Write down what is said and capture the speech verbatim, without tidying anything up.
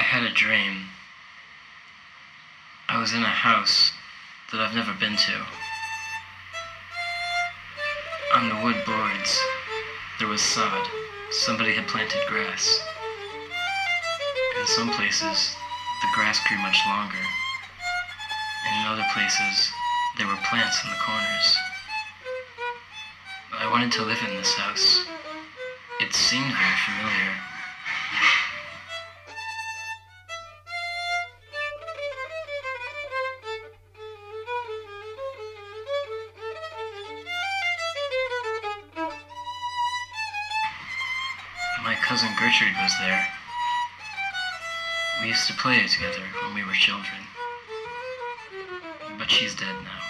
had a dream. I was in a house that I've never been to. On the wood boards, there was sod. Somebody had planted grass. In some places, the grass grew much longer. And in other places, there were plants in the corners. I wanted to live in this house. It seemed very familiar. My cousin Gertrude was there. We used to play together when we were children. But she's dead now.